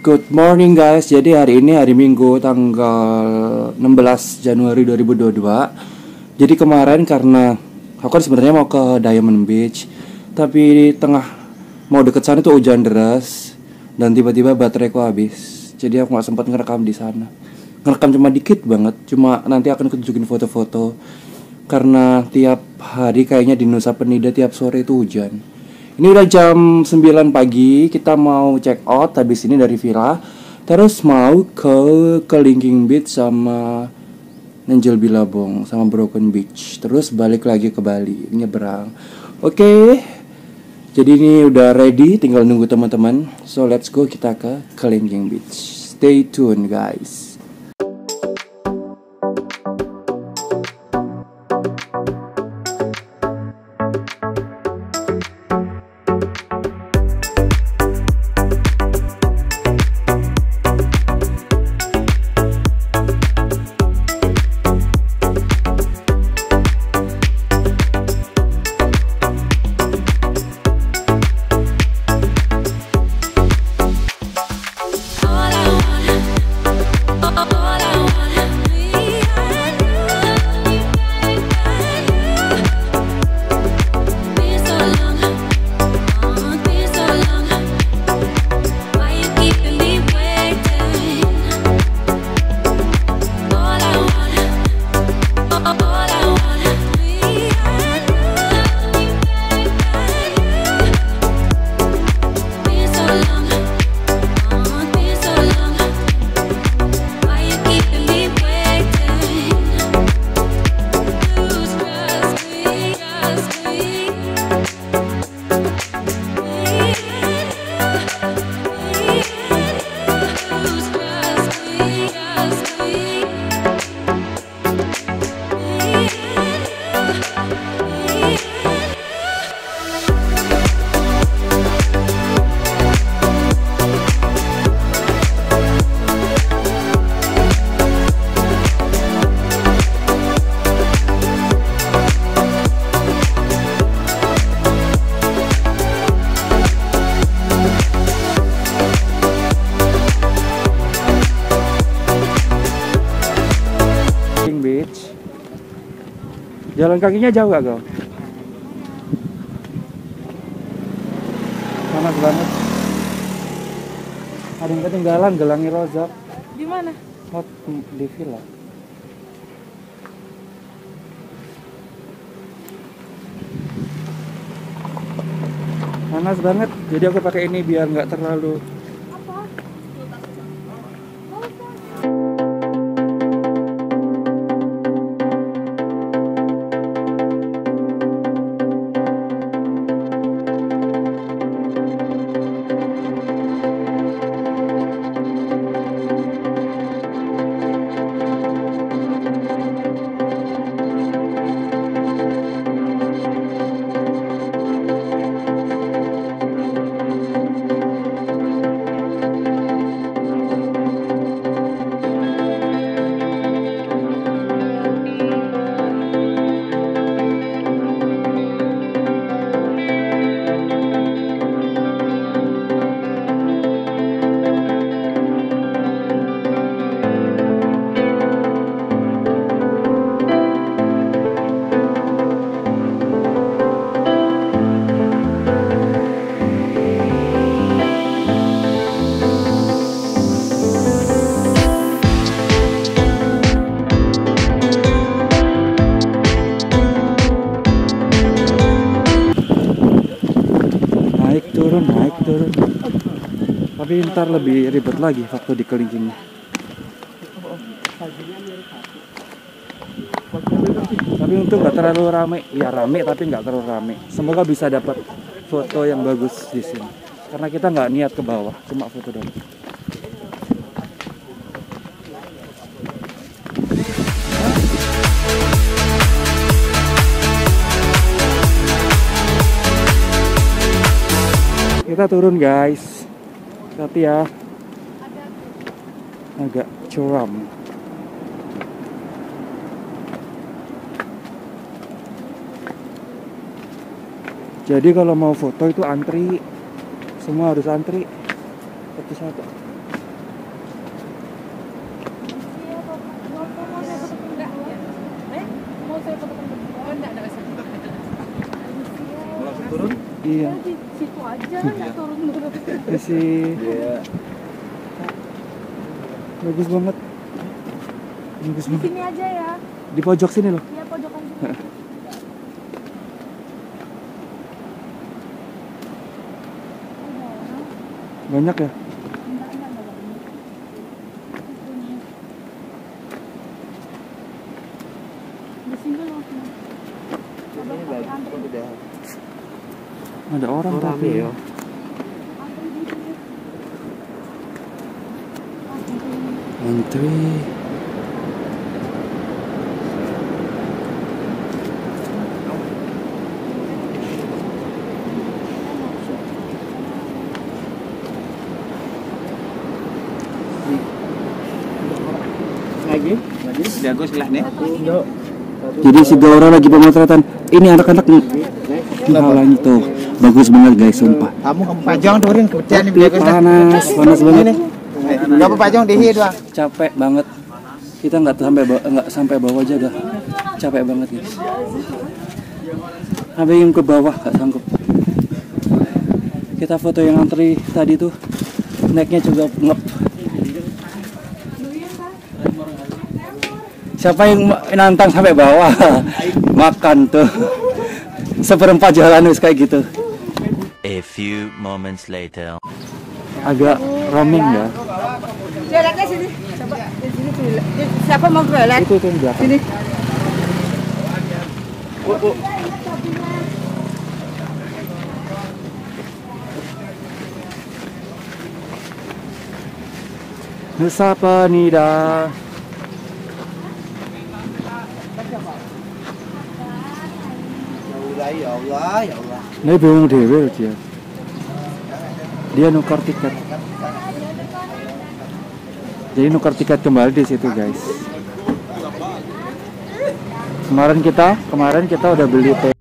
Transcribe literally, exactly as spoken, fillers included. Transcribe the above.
Good morning guys, jadi hari ini hari Minggu tanggal enam belas Januari dua ribu dua puluh dua. Jadi kemarin karena aku kan sebenarnya mau ke Diamond Beach, tapi di tengah mau deket sana tuh hujan deras dan tiba-tiba bateraiku habis. Jadi aku nggak sempat ngerekam di sana. Ngerekam cuma dikit banget, cuma nanti akan tunjukin foto-foto. Karena tiap hari kayaknya di Nusa Penida tiap sore itu hujan. Ini udah jam sembilan pagi, kita mau check out habis ini dari villa. Terus mau ke Kelingking Beach sama Nenjel Bilabong sama Broken Beach. Terus balik lagi ke Bali, nyebrang. Oke. Okay. Jadi ini udah ready, tinggal nunggu teman-teman. So let's go, kita ke Kelingking Beach. Stay tune guys. Beach. Jalan kakinya jauh gak kau? Panas banget. Ada yang ketinggalan gelangi rozak. Di mana? Oh, di villa. Panas banget. Jadi aku pakai ini biar nggak terlalu. Naik turun, naik turun. Tapi ntar lebih ribet lagi waktu di kelingkingnya. Tapi untung nggak terlalu rame. Ya rame tapi nggak terlalu rame. Semoga bisa dapat foto yang bagus di sini. Karena kita nggak niat ke bawah, cuma foto doang. Kita turun guys, tapi ya agak curam. Jadi kalau mau foto itu antri, semua harus antri satu-satu. saya fotokan berdua. Oh, enggak, enggak usah. Mau langsung turun? Iya. Di situ aja, enggak turun-turun. Ya sih. Iya. Bagus banget. Bagus Di banget. sini aja ya. Di pojok sini loh. Iya, pojokan sini. Banyak ya? Enggak, enggak, enggak banyak. Di sini loh. Coba pakai antri. Udah. Ada orang Oh, tapi rame ya. Antri di sini. Antri. Lagi? Lagi? Bagus lah nih. Jadi si Gaura lagi pemotretan. Ini anak-anak halanya tuh. Bagus banget guys, sumpah. Kamu kamu pajang turun kemudian Tapi panas, panas banget. Enggak apa pajang di hidup. Capek banget. Kita nggak sampai bawah, nggak sampai bawah aja udah capek banget guys. Sampai yang ke bawah nggak sanggup. Kita foto yang antri tadi tuh, naiknya juga ngep. Siapa yang ma- nantang sampai bawah? Makan tuh. Seperempat jalan wis kayak gitu. A few moments later. Agak roaming ya. Jalannya sini. Coba di sini tuh. Siapa mau jualan? Itu tuh yang di belakang. Sini. Nusa Penida. Ya Allah, ya Allah. Ini bingung dewe dia. Dia nukar tiket. Jadi nukar tiket kembali di situ guys. Kemarin kita, kemarin kita udah beli teh.